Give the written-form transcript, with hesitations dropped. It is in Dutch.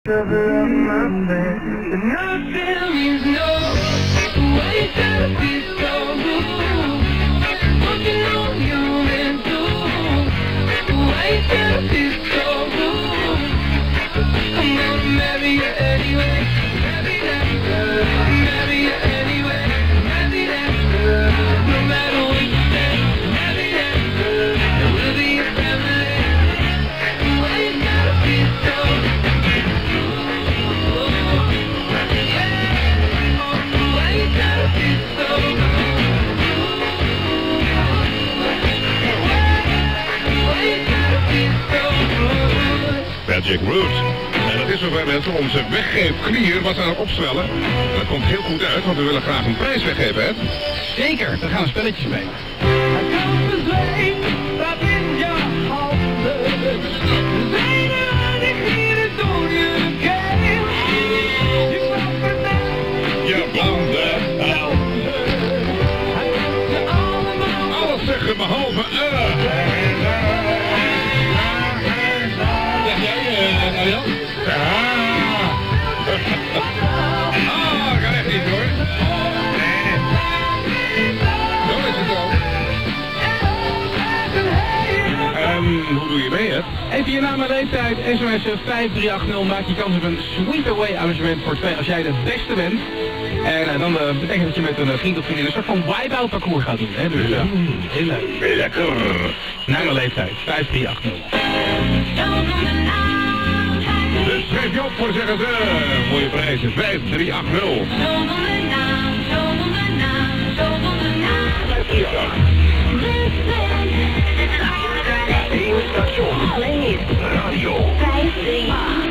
Cover up my face, and nothing is no. Why gotta be so rude? Working on you and do. Why gotta be so rude? I'm gonna marry you anyway. Marry that girl. Marry you anyway. Marry that girl. No matter what you say. Marry that girl. And we'll be a family. Why you gotta be so rude? Magic Roots. En dat is zover mensen, onze weggeefklier was aan het opzwellen. En dat komt heel goed uit, want we willen graag een prijs weggeven, hè? Zeker, daar gaan we spelletjes mee. Je blonde alles zeggen behalve Arjan? Kan echt niet hoor. Nee. Zo is het ook. Hoe doe je mee, hè? Even je naam en leeftijd, sms'en 5380, maak je kans op een Sweet Away arrangement voor 2 als jij de beste bent. En dan betekent dat je met een vriend of vriendin een soort van wipe-out parcours gaat doen. Hè? Dus heel leuk. Lekker. Naam en leeftijd, 5380. Dus schrijf je op voor, zeggen ze. Mooie prijzen, 5380. Station. Radio 538.